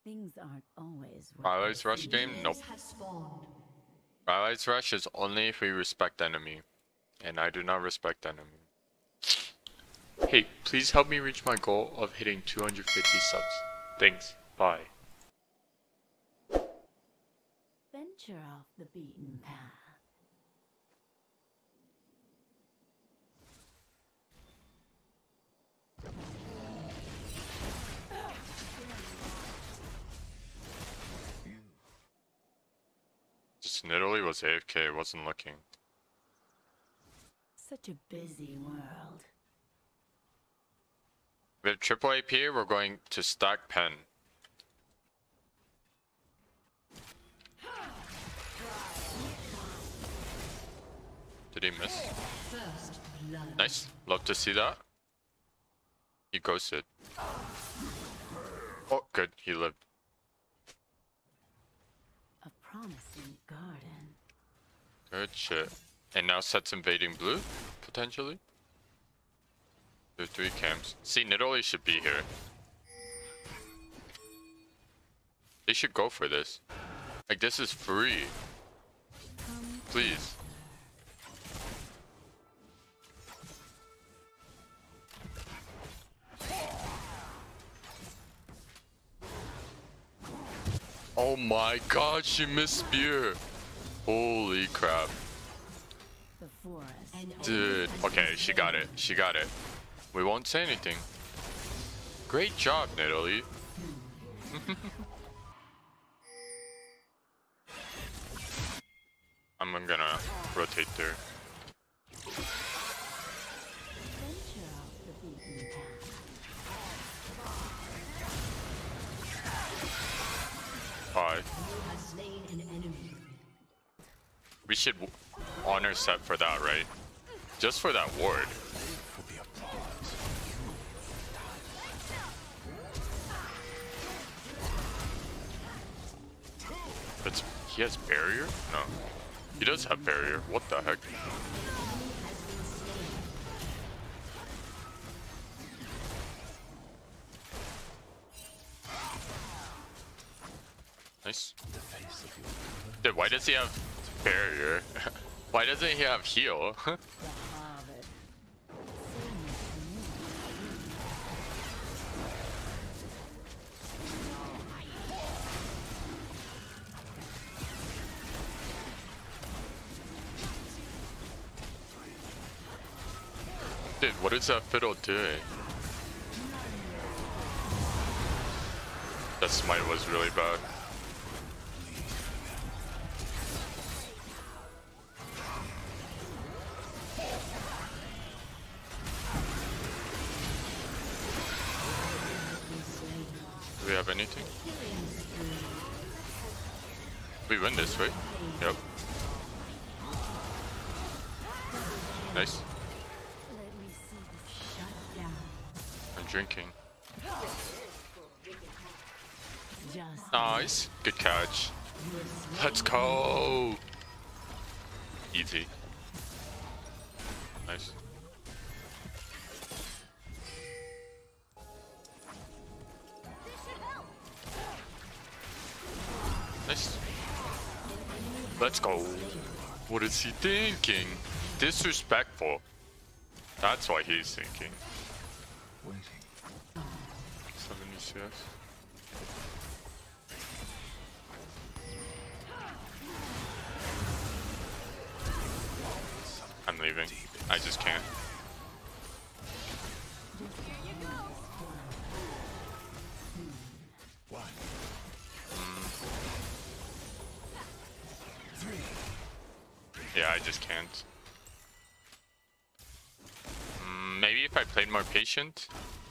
Things aren't always what Twilight they Rush seem. game? Nope. Twilight Rush is only if we respect enemy. And I do not respect enemy. Hey, please help me reach my goal of hitting 250 subs. Thanks. Bye. Venture off the beaten path. Just Nidalee was AFK, wasn't looking. Such a busy world. We have triple AP here, we're going to stack pen. Did he miss? Nice. Love to see that. He ghosted. Oh, good. He lived. A promising garden. Good shit. And now Set's invading blue, potentially. There are 3 camps. See, Nidalee should be here. They should go for this. Like, this is free. Please. Oh my god, she missed spear. Holy crap. The forest. Dude. Okay, she got it. She got it. We won't say anything. Great job, Nidalee. I'm gonna rotate there. Venture off the beaten path. Bye. We should honor Set for that, right? Just for that ward. That's, he has barrier? No. He does have barrier. What the heck? Nice. Dude, why does he have barrier? Why doesn't he have heal? The Hobbit. Dude, what is that fiddle doing? That smite was really bad. Do we have anything? We win this, right? Yep. Nice. Let me see this shut down. I'm drinking. Just Nice. Good catch. Let's go. Easy. Nice. Nice. Let's go. What is he thinking? Disrespectful. That's what he's thinking. 70 CS. I'm leaving. I just can't. Yeah, I just can't. Maybe if I played more patient.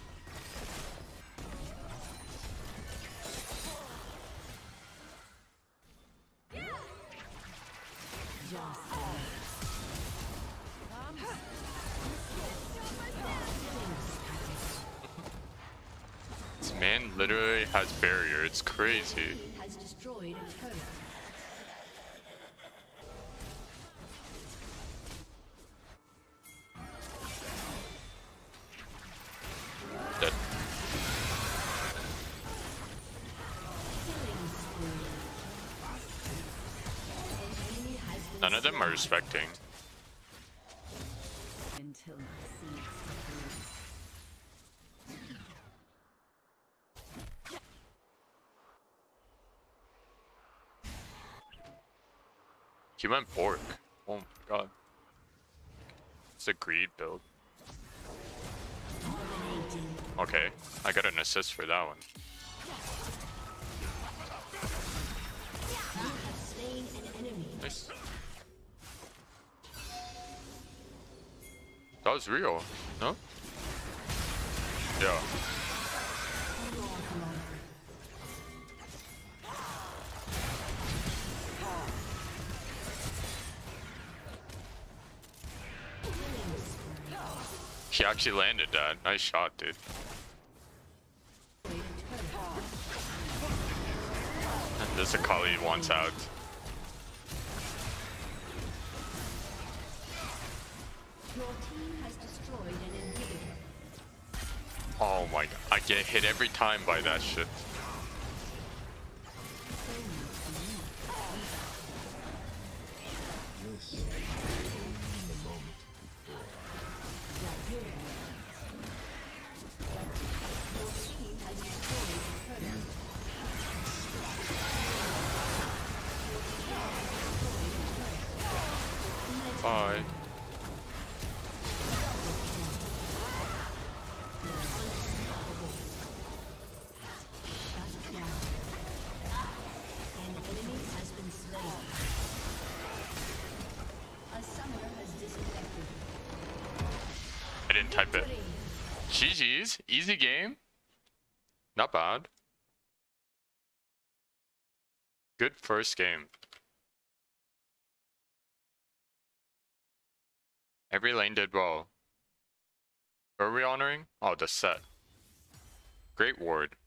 This man literally has barrier. It's crazy. Has destroyed a turret. Dead. None of them are respecting. Until my seeds He went Bork. Oh my god. It's a greed build. Okay, I got an assist for that one. Nice. That was real, no? Yeah. He actually landed that. Nice shot, dude. This Akali wants out. Your team has destroyed an inhibitor. Oh my god. I get hit every time by that shit. Bye. I didn't type it. GG's. Easy game. Not bad. Good first game. Every lane did well. Who are we honoring? Oh, the set. Great ward.